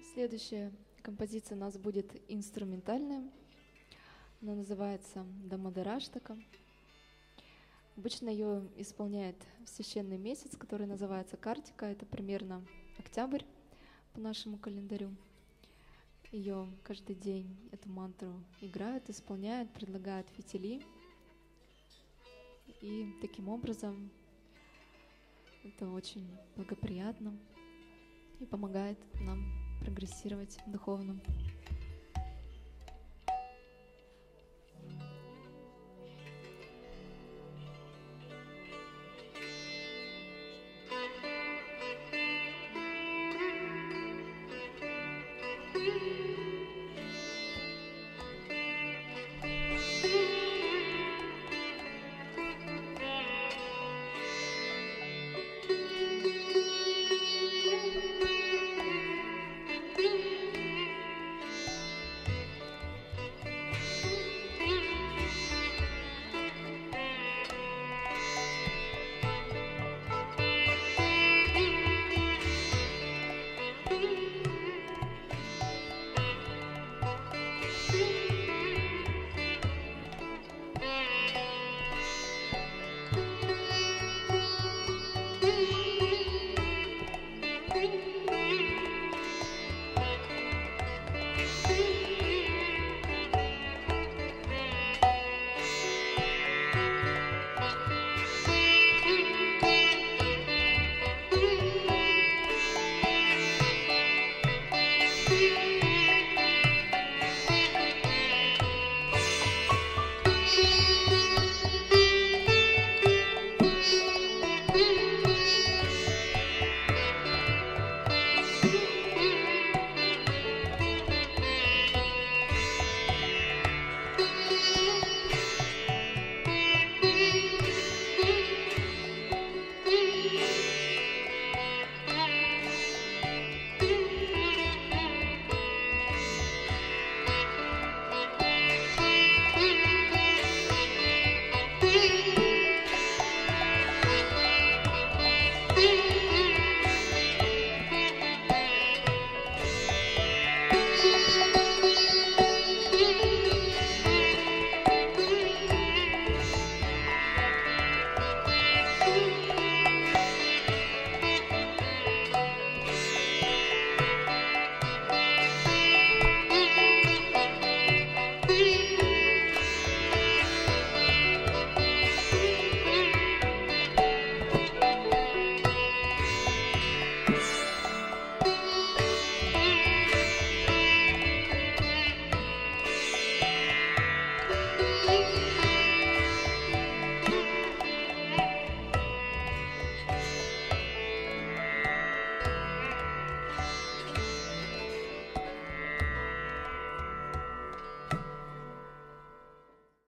Следующая композиция у нас будет инструментальная. Она называется Дамадараштака. Обычно ее исполняет в священный месяц, который называется Картика. Это примерно октябрь по нашему календарю. Ее каждый день, эту мантру играют, исполняют, предлагают фитили. И таким образом это очень благоприятно и помогает нам прогрессировать духовно.